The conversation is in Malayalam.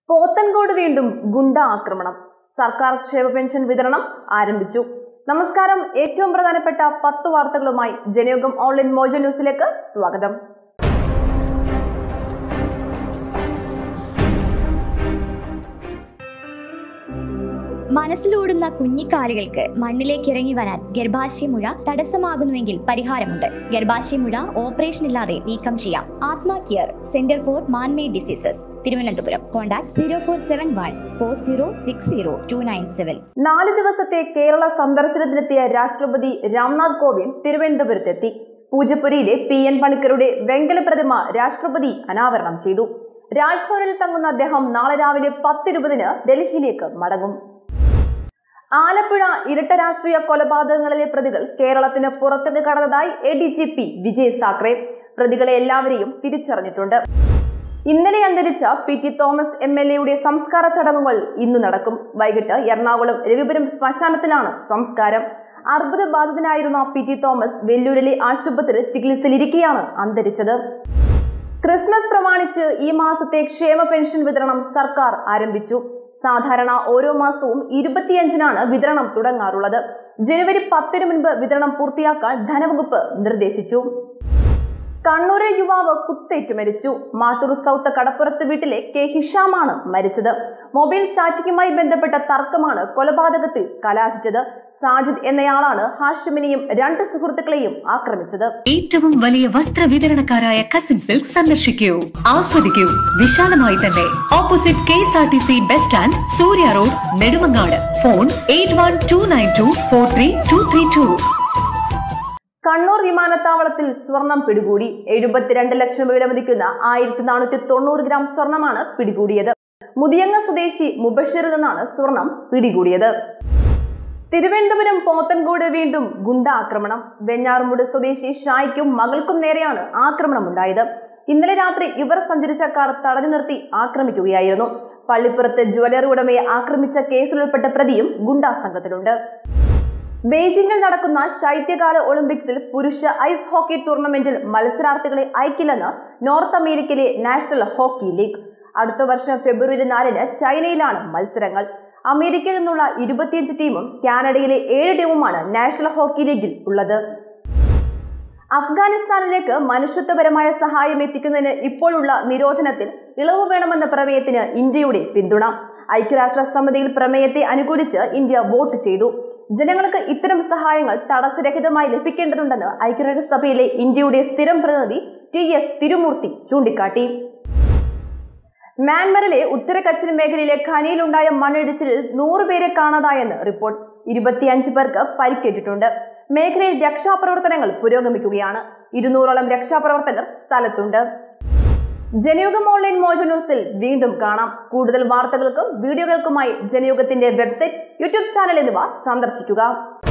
പോത്തൻകോട് വീണ്ടും ഗുണ്ട ആക്രമണം. സർക്കാർ ക്ഷേമ പെൻഷൻ വിതരണം ആരംഭിച്ചു. നമസ്കാരം. ഏറ്റവും പ്രധാനപ്പെട്ട 10 വാർത്തകളുമായി ജനയുഗം ഓൺലൈൻ മോജോ ന്യൂസിലേക്ക് സ്വാഗതം. മനസ്സിലോടുന്ന കുഞ്ഞിക്കാലുകൾക്ക് മണ്ണിലേക്ക് ഇറങ്ങി വരാൻ ഗർഭാശയമുഴ തടസ്സമാകുന്നുവെങ്കിൽ പരിഹാരമുണ്ട്. ഗർഭാശയമുഴ ഓപ്പറേഷൻ ഇല്ലാതെ നീക്കം ചെയ്യാം. Athma care centre for manmade diseases, Thiruvananthapuram. Contact 04714060 4 ദിവസത്തെ കേരള സന്ദർശനത്തിനെത്തിയ രാഷ്ട്രപതി രാംനാഥ് കോവിന്ദ് തിരുവനന്തപുരത്തെത്തി. പൂജപ്പുരയിലെ PN പണിക്കരുടെ വെങ്കല പ്രതിമ രാഷ്ട്രപതി അനാവരണം ചെയ്തു. രാജ്ഭവനിൽ തങ്ങുന്ന അദ്ദേഹം നാളെ രാവിലെ 10:20 ഡൽഹിയിലേക്ക് മടങ്ങും. ആലപ്പുഴ ഇരട്ട രാഷ്ട്രീയ കൊലപാതകങ്ങളിലെ പ്രതികൾ കേരളത്തിന് പുറത്തേക്ക് കടന്നതായി ADGP വിജയ് സാഖറെ. പ്രതികളെ എല്ലാവരെയും തിരിച്ചറിഞ്ഞിട്ടുണ്ട്. ഇന്നലെ അന്തരിച്ച PT തോമസ് MLA സംസ്കാര ചടങ്ങുകൾ ഇന്നു നടക്കും. വൈകിട്ട് എറണാകുളം രവിപുരം ശ്മശാനത്തിലാണ് സംസ്കാരം. അർബുദബാധിതനായിരുന്ന PT തോമസ് വെല്ലൂരിലെ ആശുപത്രിയിൽ ചികിത്സയിലിരിക്കെയാണ് അന്തരിച്ചത്. ക്രിസ്മസ് പ്രമാണിച്ച് ഈ മാസത്തെ ക്ഷേമ പെൻഷൻ വിതരണം സർക്കാർ ആരംഭിച്ചു. സാധാരണ ഓരോ മാസവും 25-നാണ് വിതരണം തുടങ്ങാറുള്ളത്. ജനുവരി 10-ന് മുൻപ് വിതരണം പൂർത്തിയാക്കാൻ ധനവകുപ്പ് നിർദ്ദേശിച്ചു. കണ്ണൂരിൽ യുവാവ് കുത്തേറ്റു മരിച്ചു. മാട്ടൂർ സൗത്ത് കടപ്പുറത്ത് വീട്ടിലെ K ഹിഷാമാണ് മരിച്ചത്. മൊബൈൽ ചാറ്റിംഗുമായി ബന്ധപ്പെട്ട തർക്കമാണ് കൊലപാതകത്തിൽ കലാശിച്ചത്. സാജിദ് എന്നയാളാണ് ഹാഷിമിനെയും 2 സുഹൃത്തുക്കളെയും ആക്രമിച്ചത്. ഏറ്റവും വലിയ വസ്ത്ര വിതരണക്കാരായ കസിൻ സിൽക്ക് സന്ദർശിക്കൂ, ആസ്വദിക്കൂ. വിശാലമായി തന്നെ. Opposite KSRTC bus stand, Surya road, Nedumangad. Phone 8129243232. Kannur വിമാനത്താവളത്തിൽ സ്വർണം പിടികൂടി. 72 ലക്ഷം രൂപ വിലമതിക്കുന്ന 1490 ഗ്രാം സ്വർണമാണ് പിടികൂടിയത്. മുതിയങ്ങ സ്വദേശി മുബഷിറിൽ നിന്നാണ് സ്വർണം പിടികൂടിയത്. തിരുവനന്തപുരം പോത്തൻകോട് വീണ്ടും ഗുണ്ട ആക്രമണം. വെഞ്ഞാറമൂട് സ്വദേശി ഷായ്ക്കും മകൾക്കും നേരെയാണ് ആക്രമണം ഉണ്ടായത്. ഇന്നലെ രാത്രി ഇവർ സഞ്ചരിച്ച കാർ തടഞ്ഞു നിർത്തി ആക്രമിക്കുകയായിരുന്നു. പള്ളിപ്പുറത്ത് ജ്വല്ലറി ഉടമയെ ആക്രമിച്ച കേസിലുൾപ്പെട്ട പ്രതിയും ഗുണ്ടാ സംഘത്തിലുണ്ട്. ബെയ്ജിംഗിൽ നടക്കുന്ന ശൈത്യകാല ഒളിമ്പിക്സിൽ പുരുഷ ഐസ് ഹോക്കി ടൂർണമെന്റിൽ മത്സരാർത്ഥികളെ അയക്കില്ലെന്ന് നോർത്ത് അമേരിക്കയിലെ നാഷണൽ ഹോക്കി ലീഗ്. അടുത്ത വർഷം ഫെബ്രുവരി 4-ന് ചൈനയിലാണ് മത്സരങ്ങൾ. അമേരിക്കയിൽ നിന്നുള്ള 25 ടീമും കാനഡയിലെ 7 ടീമുമാണ് നാഷണൽ ഹോക്കി ലീഗിൽ ഉള്ളത്. അഫ്ഗാനിസ്ഥാനിലേക്ക് മനുഷ്യത്വപരമായ സഹായം എത്തിക്കുന്നതിന് ഇപ്പോഴുള്ള നിരോധനത്തിൽ ഇളവ് വേണമെന്ന പ്രമേയത്തിന് ഇന്ത്യയുടെ പിന്തുണ. ഐക്യരാഷ്ട്ര സമിതിയിൽ പ്രമേയത്തെ അനുകൂലിച്ച് ഇന്ത്യ വോട്ട് ചെയ്തു. ജനങ്ങൾക്ക് ഇത്തരം സഹായങ്ങൾ തടസ്സരഹിതമായി ലഭിക്കേണ്ടതുണ്ടെന്ന് ഐക്യരാഷ്ട്രസഭയിലെ ഇന്ത്യയുടെ സ്ഥിരം പ്രതിനിധി TS തിരുമൂർത്തി ചൂണ്ടിക്കാട്ടി. മ്യാൻമറിലെ ഉത്തര കച്ചിൻ മേഖലയിലെ ഖനിയിലുണ്ടായ മണ്ണിടിച്ചിലിൽ 100 പേരെ കാണാതായെന്ന് റിപ്പോർട്ട്. 25 പേർക്ക് പരിക്കേറ്റിട്ടുണ്ട്. മേഖലയിൽ രക്ഷാപ്രവർത്തനങ്ങൾ പുരോഗമിക്കുകയാണ്. 200ഓളം രക്ഷാപ്രവർത്തകർ സ്ഥലത്തുണ്ട്. ജനയുഗം ഓൺലൈൻ മോജോ ന്യൂസിൽ വീണ്ടും കാണാം. കൂടുതൽ വാർത്തകൾക്കും വീഡിയോകൾക്കുമായി ജനയുഗത്തിന്റെ വെബ്സൈറ്റ്, YouTube ചാനൽ എന്നിവ സന്ദർശിക്കുക.